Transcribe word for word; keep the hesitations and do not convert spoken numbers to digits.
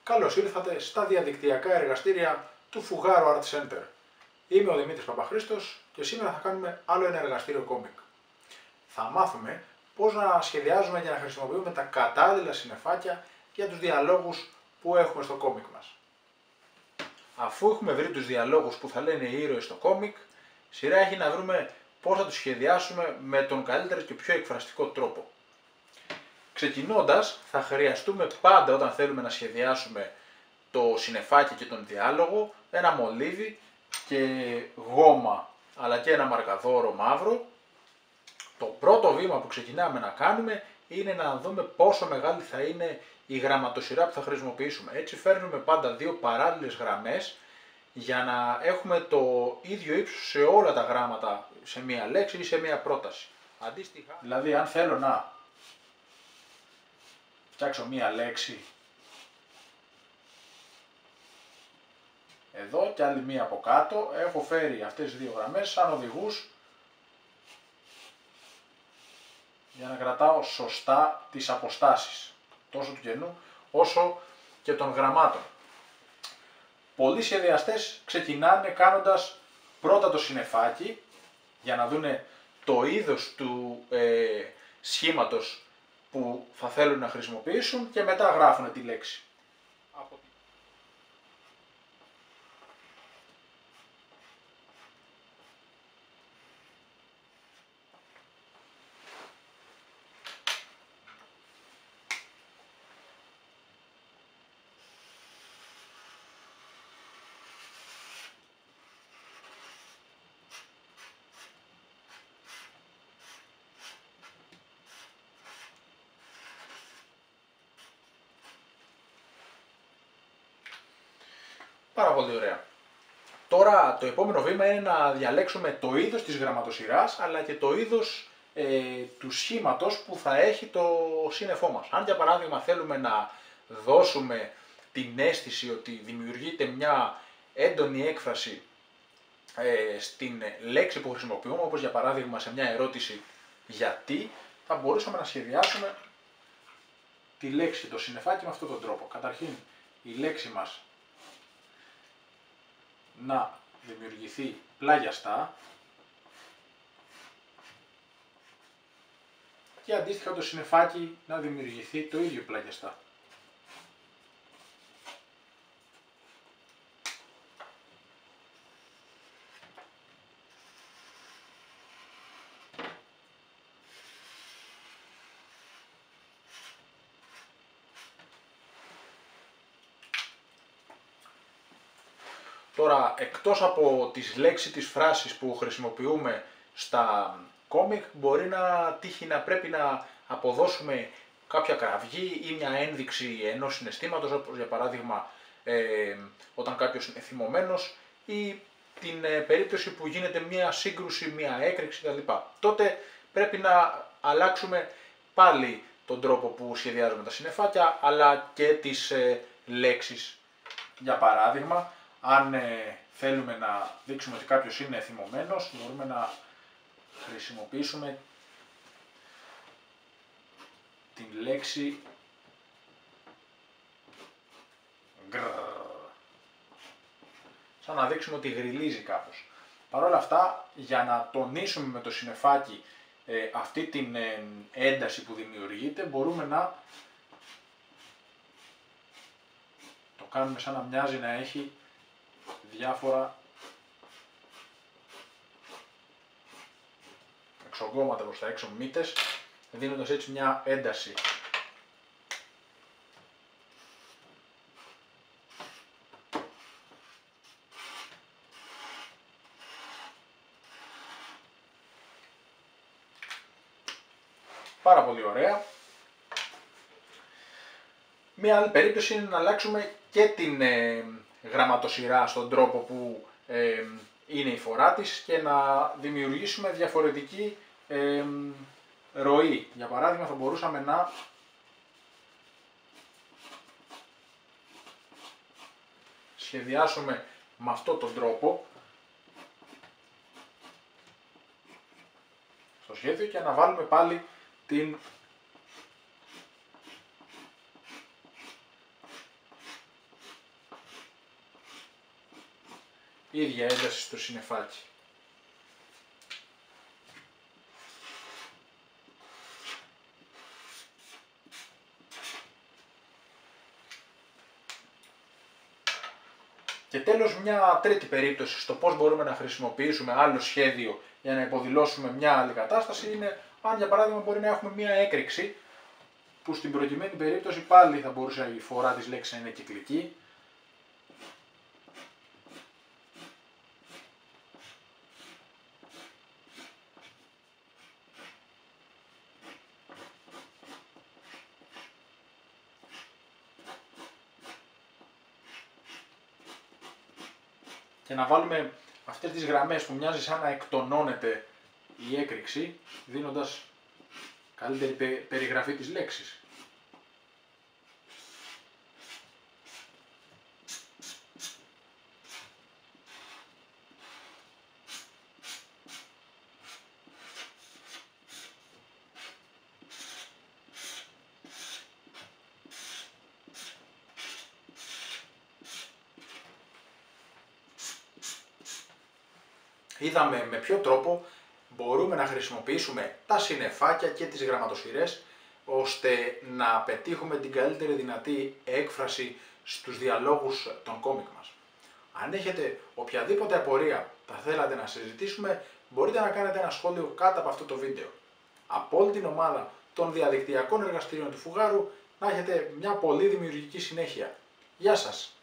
Καλώς ήρθατε στα διαδικτυακά εργαστήρια του Φουγάρο Art Center. Είμαι ο Δημήτρης Παπαχρήστος και σήμερα θα κάνουμε άλλο ένα εργαστήριο κόμικ. Θα μάθουμε πώς να σχεδιάζουμε και να χρησιμοποιούμε τα κατάλληλα συννεφάκια για τους διαλόγους που έχουμε στο κόμικ μας. Αφού έχουμε βρει τους διαλόγους που θα λένε οι ήρωες στο κόμικ, σειρά έχει να βρούμε πώς θα τους σχεδιάσουμε με τον καλύτερο και πιο εκφραστικό τρόπο. Ξεκινώντας, θα χρειαστούμε πάντα όταν θέλουμε να σχεδιάσουμε το συννεφάκι και τον διάλογο, ένα μολύβι και γόμα, αλλά και ένα μαρκαδόρο μαύρο. Το πρώτο βήμα που ξεκινάμε να κάνουμε είναι να δούμε πόσο μεγάλη θα είναι η γραμματοσυρά που θα χρησιμοποιήσουμε. Έτσι φέρνουμε πάντα δύο παράλληλες γραμμές για να έχουμε το ίδιο ύψος σε όλα τα γράμματα σε μία λέξη ή σε μία πρόταση. Αντίστοιχα, δηλαδή αν θέλω να φτιάξω μία λέξη εδώ και άλλη μία από κάτω, έχω φέρει αυτές τις δύο γραμμές σαν οδηγούς για να κρατάω σωστά τις αποστάσεις τόσο του κενού όσο και των γραμμάτων. Πολλοί σχεδιαστές ξεκινάνε κάνοντας πρώτα το συννεφάκι για να δούνε το είδος του ε, σχήματος που θα θέλουν να χρησιμοποιήσουν και μετά γράφουν τη λέξη. Πάρα πολύ ωραία. Τώρα το επόμενο βήμα είναι να διαλέξουμε το είδος της γραμματοσυράς αλλά και το είδος ε, του σχήματος που θα έχει το σύννεφό μας. Αν για παράδειγμα θέλουμε να δώσουμε την αίσθηση ότι δημιουργείται μια έντονη έκφραση ε, στην λέξη που χρησιμοποιούμε, όπως για παράδειγμα σε μια ερώτηση γιατί, θα μπορούσαμε να σχεδιάσουμε τη λέξη, το συννεφάκι με αυτόν τον τρόπο. Καταρχήν η λέξη μας να δημιουργηθεί πλάγιαστα και αντίστοιχα το συννεφάκι να δημιουργηθεί το ίδιο πλάγιαστα. Τώρα, εκτός από τις λέξεις, τις φράσεις που χρησιμοποιούμε στα κόμικ, μπορεί να τύχει να πρέπει να αποδώσουμε κάποια κραυγή ή μια ένδειξη ενός συναισθήματος, όπως για παράδειγμα ε, όταν κάποιος είναι θυμωμένος ή την ε, περίπτωση που γίνεται μια σύγκρουση, μια έκρηξη κτλ. Τότε πρέπει να αλλάξουμε πάλι τον τρόπο που σχεδιάζουμε τα συννεφάκια, αλλά και τις ε, λέξεις. Για παράδειγμα, αν ε, θέλουμε να δείξουμε ότι κάποιος είναι θυμωμένος, μπορούμε να χρησιμοποιήσουμε την λέξη γκρρρ, σαν να δείξουμε ότι γριλίζει κάπως. Παρ' όλα αυτά, για να τονίσουμε με το συννεφάκι ε, αυτή την ε, ένταση που δημιουργείται, μπορούμε να το κάνουμε σαν να μοιάζει να έχει διάφορα εξογκώματα προς τα έξω μύτες, δίνοντας έτσι μια ένταση. Πάρα πολύ ωραία. Μια άλλη περίπτωση είναι να αλλάξουμε και την ε, γραμματοσυρά στον τρόπο που ε, είναι η φορά της και να δημιουργήσουμε διαφορετική ε, ροή. Για παράδειγμα, θα μπορούσαμε να σχεδιάσουμε με αυτόν τον τρόπο στο σχέδιο και να βάλουμε πάλι την ίδια ένταση στο συννεφάκι. Και τέλος, μια τρίτη περίπτωση στο πώς μπορούμε να χρησιμοποιήσουμε άλλο σχέδιο για να υποδηλώσουμε μια άλλη κατάσταση είναι αν για παράδειγμα μπορεί να έχουμε μια έκρηξη που στην προκειμένη περίπτωση πάλι θα μπορούσε η φορά της λέξης να είναι κυκλική. Και να βάλουμε αυτές τις γραμμές που μοιάζει σαν να εκτονώνεται η έκρηξη, δίνοντας καλύτερη περιγραφή της λέξης. Είδαμε με ποιο τρόπο μπορούμε να χρησιμοποιήσουμε τα συννεφάκια και τις γραμματοσυρές ώστε να πετύχουμε την καλύτερη δυνατή έκφραση στους διαλόγους των κόμικ μας. Αν έχετε οποιαδήποτε απορία θα θέλατε να συζητήσουμε, μπορείτε να κάνετε ένα σχόλιο κάτω από αυτό το βίντεο. Από όλη την ομάδα των διαδικτυακών εργαστηρίων του Φουγάρου να έχετε μια πολύ δημιουργική συνέχεια. Γεια σας!